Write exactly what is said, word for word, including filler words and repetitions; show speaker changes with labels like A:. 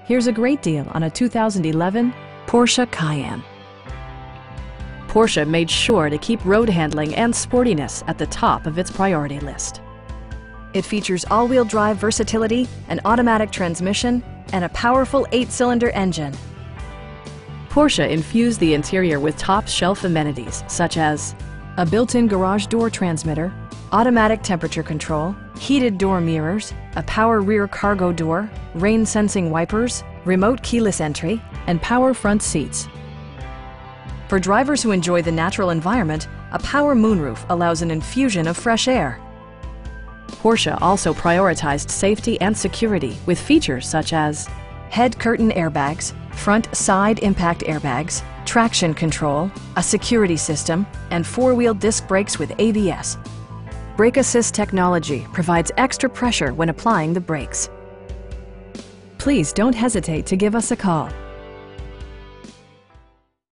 A: Here's a great deal on a two thousand eleven Porsche Cayenne. Porsche made sure to keep road handling and sportiness at the top of its priority list. It features all-wheel drive versatility, an automatic transmission, and a powerful eight-cylinder engine. Porsche infused the interior with top-shelf amenities such as a built-in garage door transmitter, automatic temperature control, heated door mirrors, a power rear cargo door, rain-sensing wipers, remote keyless entry, and power front seats. For drivers who enjoy the natural environment, a power moonroof allows an infusion of fresh air. Porsche also prioritized safety and security with features such as head curtain airbags, front side impact airbags, traction control, a security system, and four-wheel disc brakes with A B S. Brake Assist technology provides extra pressure when applying the brakes. Please don't hesitate to give us a call.